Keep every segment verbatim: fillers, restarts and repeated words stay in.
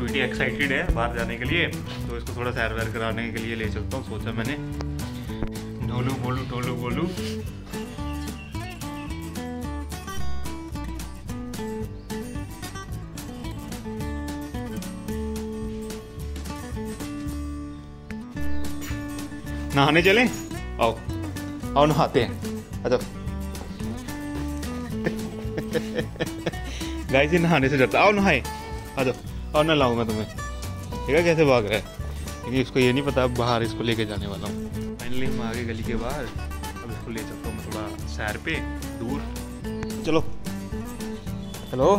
Sweety excited है बाहर जाने के लिए, तो इसको थोड़ा सैर वैर कराने के लिए ले चलता हूँ। सोचा मैंने ढोलू बोलू ढोलू बोलू। नहाने चलें? आओ आओ नहाते हैं। अच्छा गाइस ये नहाने से डरता। आओ नहाए, आ जाओ, और ना लाऊं मैं तुम्हें। ठीक है कैसे भाग रहा है, क्योंकि इसको ये नहीं पता बाहर इसको लेके जाने वाला हूँ। फाइनली हम आ गए गली के बाहर। अब इसको ले चलता हूँ मैं थोड़ा सैर पे दूर। चलो हेलो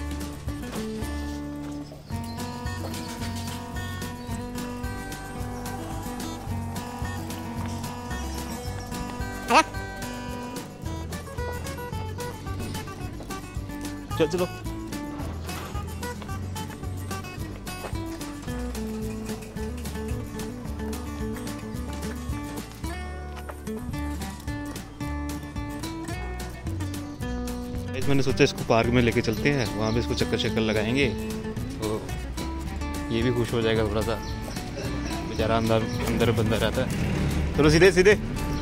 चलो चलो। मैंने सोचा इसको पार्क में लेके चलते हैं, वहाँ पे इसको चक्कर चक्कर लगाएंगे तो ये भी खुश हो जाएगा थोड़ा सा। बेचारा अंदर अंदर बंदा रहता है। चलो सीधे सीधे।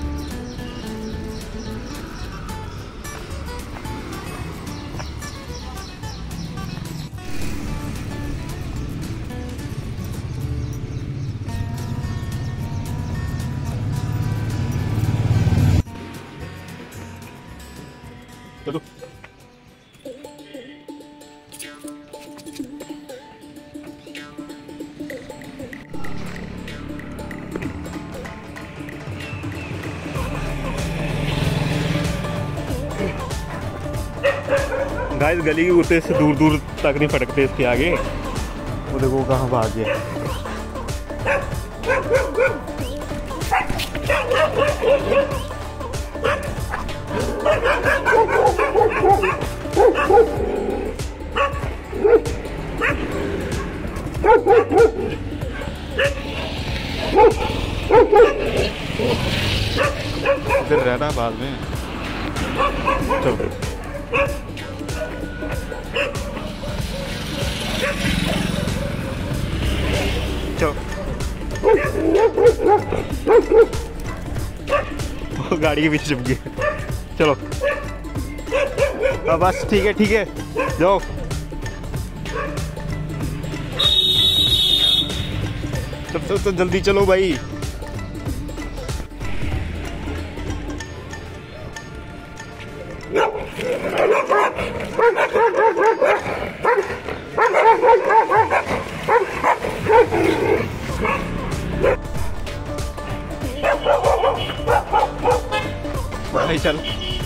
चलो गाइस गली के कुत्ते से दूर दूर तक नहीं फटकते इसके आगे। वो देखो कहाँ भाग गया। इधर रहना बाद में। चलो चलो गाड़ी के पीछे छुप गए। चलो अब बस ठीक है ठीक है जाओ। चल चल तो जल्दी चलो भाई। भाई चल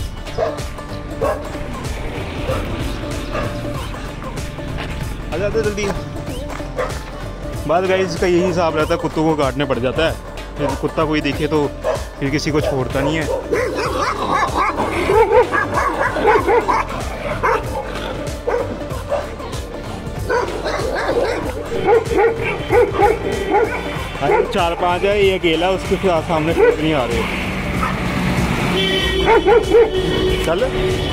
आ जाते जल्दी। बाद गाइस का यही हिसाब रहता है, कुत्तों को काटने पड़ जाता है। फिर कुत्ता कोई देखे तो फिर किसी को छोड़ता नहीं है। अरे चार पांच है, ये अकेला उसके सामने नहीं आ रहे। चल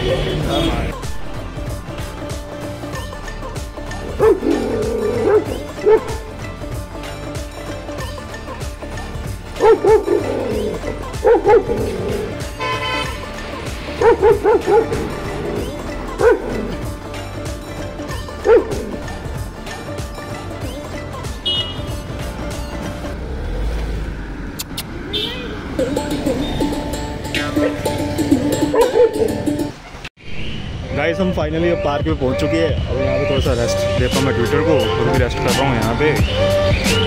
गाइस हम फाइनली अब पार्क में पहुंच चुके हैं। अब यहाँ पे थोड़ा सा रेस्ट देता हूँ मैं ट्विटर को, थोड़ी रेस्ट कर रहा हूँ यहाँ पे।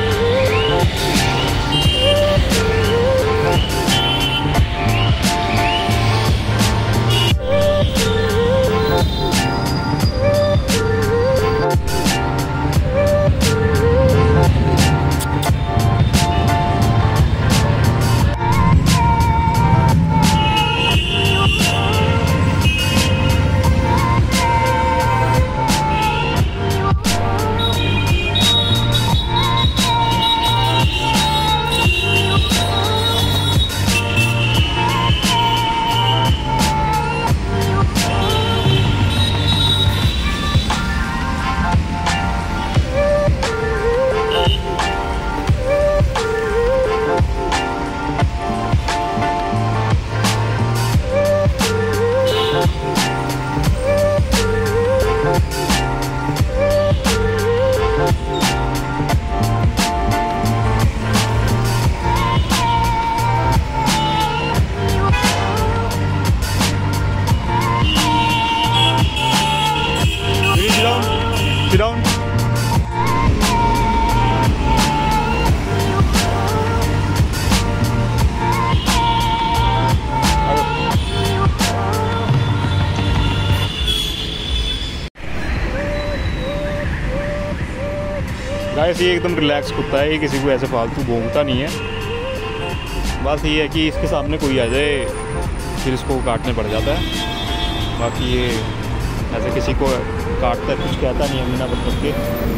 गाइस ये एकदम रिलैक्स कुत्ता है, ये किसी को ऐसे फालतू भौंकता नहीं है। बस ये है कि इसके सामने कोई आ जाए फिर इसको काटने पड़ जाता है। बाकी ये ऐसे किसी को काटता है, कुछ कहता नहीं है बिना मतलब के।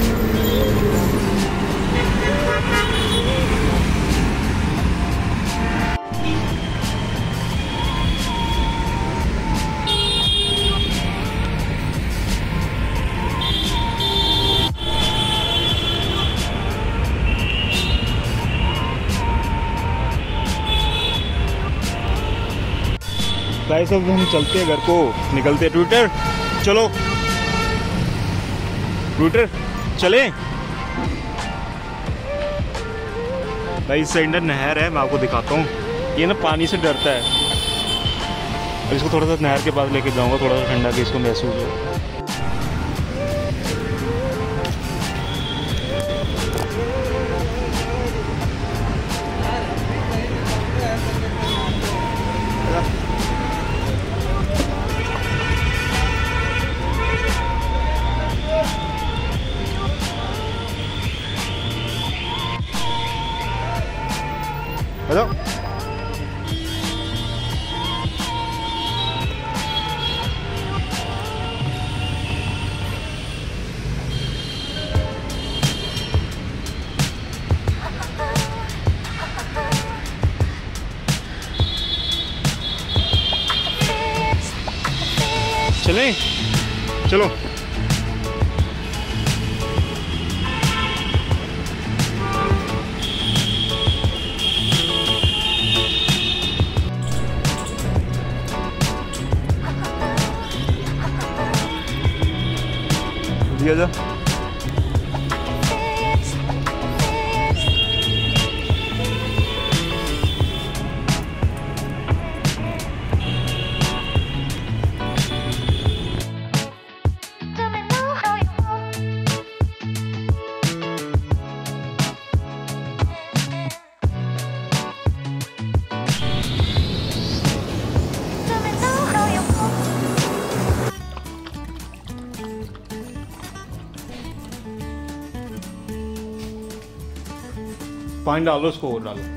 गाइस अब हम चलते हैं घर को, निकलते हैं। ट्विटर चलो, ट्विटर चले। भाई इस साइड नहर है, मैं आपको दिखाता हूँ। ये ना पानी से डरता है, अब इसको थोड़ा सा नहर के पास लेके जाऊंगा, थोड़ा सा ठंडा कि इसको महसूस हो। हेलो चलें, चलो। दिया जा पानी डालो, उसको और डालो।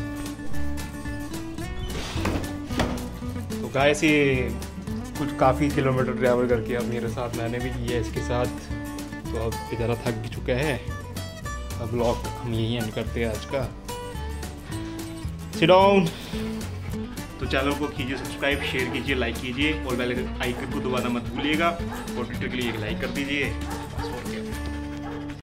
तो गाइस ये कुछ काफ़ी किलोमीटर ट्रैवल करके अब मेरे साथ मैंने भी किया इसके साथ, तो अब बेचारा थक चुका है। अब ब्लॉग हम यही एंड करते हैं आज का। Sit down. तो चैनल को कीजिए सब्सक्राइब, शेयर कीजिए, लाइक कीजिए और बेल आइकन को दबाना मत भूलिएगा। और ट्विटर के लिए एक लाइक कर दीजिए।